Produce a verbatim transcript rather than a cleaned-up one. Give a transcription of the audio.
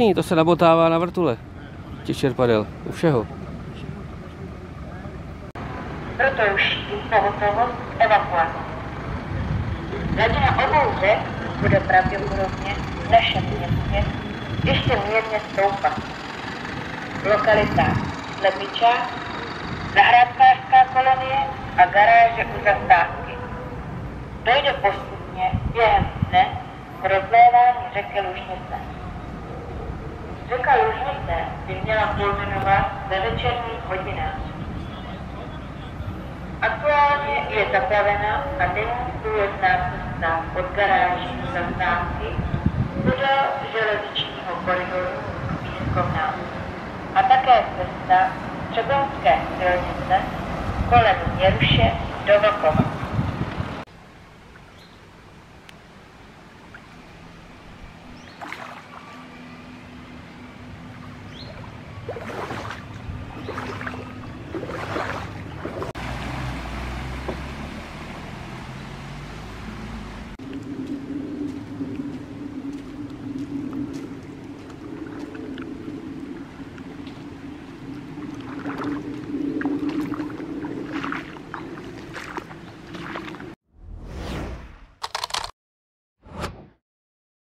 jasný, to se nabotává na vrtule. Těch čerpadel, u všeho. Proto ruší pohotovost evakuace. Hladina obou řek bude pravděpodobně v našem městě ještě mírně stoupat. V lokalitách Slepičák, zahrádkářská kolonie a garáže u zastávky. Dojde postupně během dne k rozlévání řeky Lužnice. Řeka Lužnice by měla kulminovat ve večerních hodinách. Aktuálně je zaplavena a není průjezdná cesta od garáží do zastávky podél železničního koridoru k výzkumnám a také cesta Třeboňské silnice kolem Něruše do Vlkova. You